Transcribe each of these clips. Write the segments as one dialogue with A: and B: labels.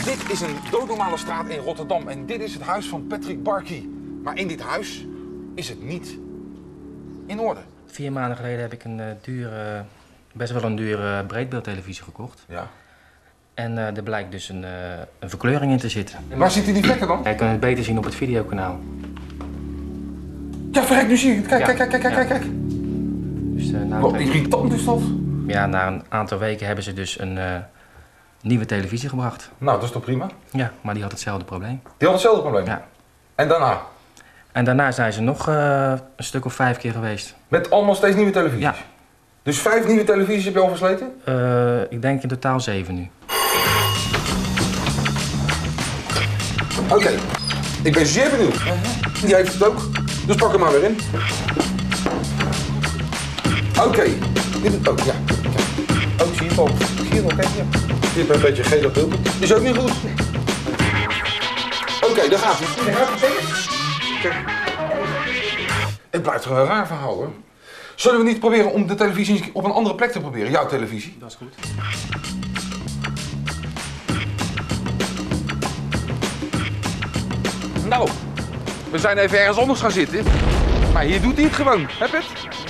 A: Dit is een doodnormale straat in Rotterdam en dit is het huis van Patrick Barkey. Maar in dit huis is het niet in orde.
B: 4 maanden geleden heb ik een best wel een dure breedbeeldtelevisie gekocht.
A: Ja.
B: En er blijkt dus een verkleuring in te zitten.
A: En waar zitten die vlekken dan?
B: Je kan het beter zien op het videokanaal.
A: Ja, verrek, nu zie ik het. Kijk,
B: Ja.
A: kijk.
B: Dus,
A: Wat irritant is dat?
B: Ja, na een aantal weken hebben ze dus een nieuwe televisie gebracht.
A: Nou, dat is toch prima?
B: Ja, maar die had hetzelfde probleem.
A: Die had hetzelfde probleem?
B: Ja.
A: En daarna?
B: En daarna zijn ze nog een stuk of 5 keer geweest.
A: Met allemaal steeds nieuwe televisies?
B: Ja.
A: Dus 5 nieuwe televisies heb je al versleten?
B: Ik denk in totaal 7 nu.
A: Oké, ik ben zeer benieuwd. Die heeft het ook, dus pak hem maar weer in. Oké, dit is ook, ja. Kijk. Oh, zie je het al? Zie je het al? Kijk, ja. Dit is een beetje geel op beeld. Is ook niet goed. Oké, daar gaat hij. Daar gaat hij. Kijk. Het blijft gewoon een raar verhaal, hoor. Zullen we niet proberen om de televisie op een andere plek te proberen? Jouw televisie?
B: Dat is goed.
A: Nou, we zijn even ergens anders gaan zitten. Maar hier doet hij het gewoon. Heb je het?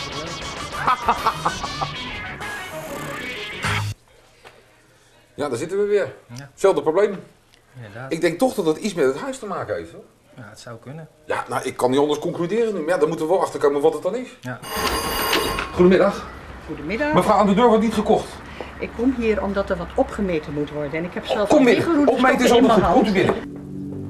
A: Ja, daar zitten we weer.
B: Ja.
A: Hetzelfde probleem.
B: Inderdaad.
A: Ik denk toch dat dat iets met het huis te maken heeft, hoor.
B: Ja, het zou kunnen.
A: Ja, nou, ik kan niet anders concluderen nu. Maar ja, dan moeten we wel achterkomen wat het dan is.
B: Ja.
A: Goedemiddag.
C: Goedemiddag.
A: Mevrouw, aan de deur wordt niet gekocht.
C: Ik kom hier omdat er wat opgemeten moet worden. En ik heb zelf
A: Kom
C: een
A: binnen.
C: vliegenroute
A: Opmeten is
C: in
A: allemaal
C: mijn
A: goed. Komt u
C: hand.
A: binnen.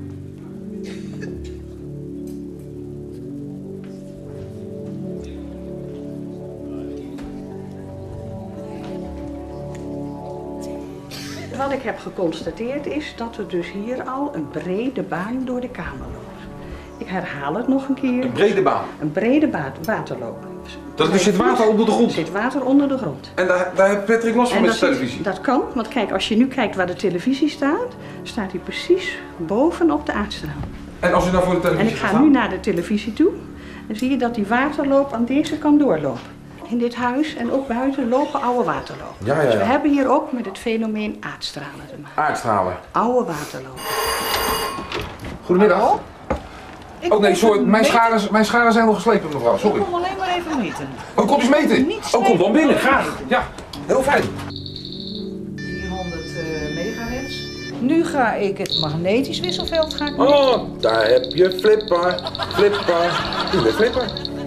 C: Wat ik heb geconstateerd is dat er dus hier al een brede baan door de kamer loopt. Ik herhaal het nog een keer.
A: Een brede baan.
C: Een brede waterloop.
A: Er zit water onder de grond.
C: Er zit water onder de grond.
A: En daar heeft Patrick last van
C: En
A: met zijn televisie.
C: dat kan, want kijk, als je nu kijkt waar de televisie staat, staat hij precies bovenop de aardstraal.
A: En als u nou voor de
C: En
A: televisie
C: ik ga
A: gaat
C: nu naar de televisie toe en zie je dat die waterloop aan deze kant doorloopt. In dit huis en ook buiten lopen oude waterlopen.
A: Ja.
C: Dus we hebben hier ook met het fenomeen aardstralen te maken.
A: Aardstralen.
C: Oude waterlopen.
A: Goedemiddag. Oh nee, sorry, mijn scharen zijn al geslepen, mevrouw. Sorry.
D: Ik kom alleen maar even meten.
A: Oh, kom eens meten. Oh, kom dan binnen, graag. Ja, heel fijn.
D: 400 megahertz. Nu ga ik het magnetisch wisselveld gaan meten.
A: Oh, daar heb je flipper. Doe de flipper.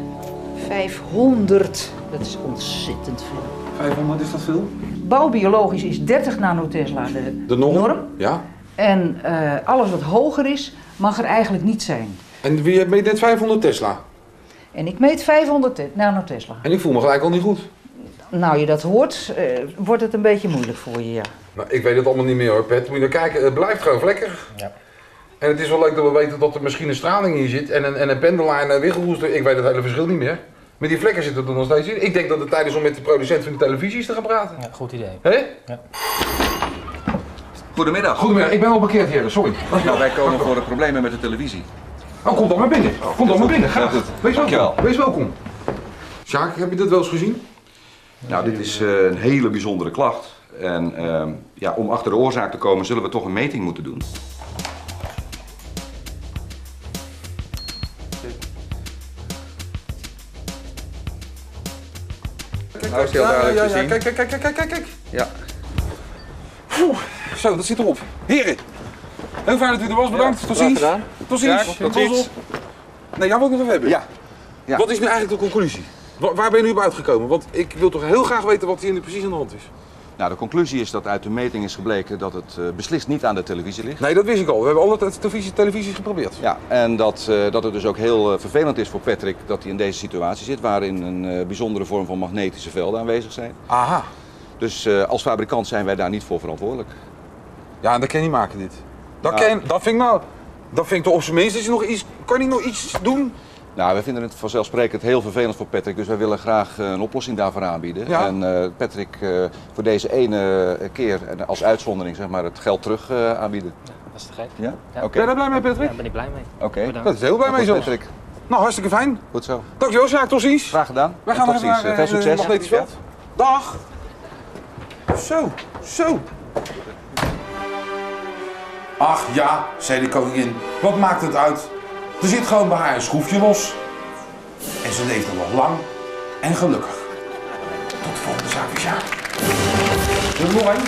D: 500. Dat is ontzettend veel.
A: 500, is dat veel?
D: Bouwbiologisch is 30 nanotesla
A: De norm? Ja.
D: En alles wat hoger is, mag er eigenlijk niet zijn.
A: En wie meet net 500 Tesla?
D: En ik meet 500 nanotesla.
A: En ik voel me gelijk al niet goed.
D: Nou, je dat hoort, wordt het een beetje moeilijk voor je, ja.
A: Nou, ik weet het allemaal niet meer hoor, Pet. Moet je nou kijken, het blijft gewoon vlekkerig.
B: Ja.
A: En het is wel leuk dat we weten dat er misschien een straling in zit en een pendelaar en een wiggelroester. Ik weet het hele verschil niet meer. Met die vlekken zitten er nog steeds in. Ik denk dat het tijd is om met de producent van de televisies te gaan praten.
B: Ja, goed idee.
A: Hé?
B: Ja.
E: Goedemiddag.
A: Goedemiddag, ik ben al bekeerd, heren, sorry.
E: Nou, wij komen voor de problemen met de televisie.
A: Oh, kom dan maar binnen. Kom dan maar binnen, graag.
E: Heel goed.
A: Wees welkom.
E: Dankjewel.
A: Wees welkom. Sjaak, heb je dit wel eens gezien?
E: Nou, dit is een hele bijzondere klacht. En ja, om achter de oorzaak te komen zullen we toch een meting moeten doen. Het huis heel duidelijk te zien.
A: Kijk.
E: Ja.
A: Oeh, zo, dat zit erop. Heren, heel fijn dat u er was, bedankt. Tot ziens. Tot ziens.
E: Ja, tot ziens.
A: Nee, jij wil ik nog even hebben.
E: Ja. Ja.
A: Wat is nu eigenlijk de conclusie? Waar ben je nu op uitgekomen? Want ik wil toch heel graag weten wat hier nu precies aan de hand is.
E: Nou, de conclusie is dat uit de meting is gebleken dat het beslist niet aan de televisie ligt.
A: Nee, dat wist ik al. We hebben altijd televisies geprobeerd.
E: Ja, en dat het dus ook heel vervelend is voor Patrick dat hij in deze situatie zit, waarin een bijzondere vorm van magnetische velden aanwezig zijn.
A: Aha.
E: Dus als fabrikant zijn wij daar niet voor verantwoordelijk.
A: Ja, dat kan je niet maken, dit. Dat vind ik toch op zijn minst. Kan je nog iets doen?
E: Nou, we vinden het vanzelfsprekend heel vervelend voor Patrick, dus wij willen graag een oplossing daarvoor aanbieden.
A: Ja.
E: En Patrick voor deze ene keer als uitzondering zeg maar, het geld terug aanbieden.
B: Ja, dat is te gek.
E: Ja?
B: Ja.
E: Oké.
A: Ben je daar blij mee, Patrick?
B: Daar ben ik blij mee.
E: Oké.
B: Bedankt.
A: Dat is heel blij mee
E: Goed,
A: zelfs.
E: Patrick.
A: Nou, hartstikke fijn.
E: Goed zo.
A: Dankjewel, Sjaak. Tot ziens.
E: Graag gedaan.
A: Wij
E: En
A: gaan nog
E: tot
A: even
E: ziens.
A: naar
E: Veel succes.
A: Magnetisch Veld. Dag. Zo. Ach ja, zei de koningin, wat maakt het uit? Er zit gewoon bij haar een schroefje los. En ze leeft er nog lang en gelukkig. Tot de volgende zaak, Sjaak. Wil je nog een?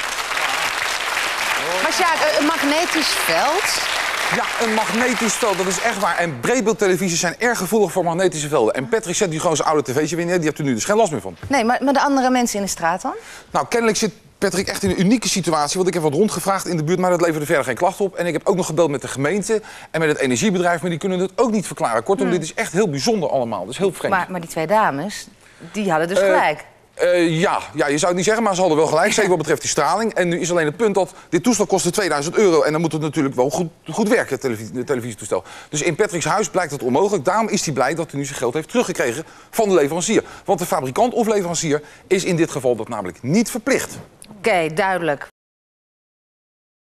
F: Maar Sjaak, een magnetisch veld...
A: Ja, een magnetisch veld, dat is echt waar. En breedbeeldtelevisies zijn erg gevoelig voor magnetische velden. En Patrick zet nu gewoon zijn oude tv'tje weer neer, die hebt u nu dus geen last meer van.
F: Nee, maar de andere mensen in de straat dan?
A: Nou, kennelijk zit Patrick echt in een unieke situatie, want ik heb wat rondgevraagd in de buurt, maar dat leverde verder geen klacht op. En ik heb ook nog gebeld met de gemeente en met het energiebedrijf, maar die kunnen het ook niet verklaren. Kortom, dit is echt heel bijzonder allemaal, dat is heel vreemd.
F: Maar die twee dames, die hadden dus gelijk.
A: Ja, je zou het niet zeggen, maar ze hadden wel gelijk, zeker wat betreft die straling. En nu is alleen het punt dat dit toestel kostte €2000 en dan moet het natuurlijk wel goed werken, het televisietoestel. Dus in Patrick's huis blijkt het onmogelijk. Daarom is hij blij dat hij nu zijn geld heeft teruggekregen van de leverancier. Want de fabrikant of leverancier is in dit geval dat namelijk niet verplicht.
F: Oké, duidelijk.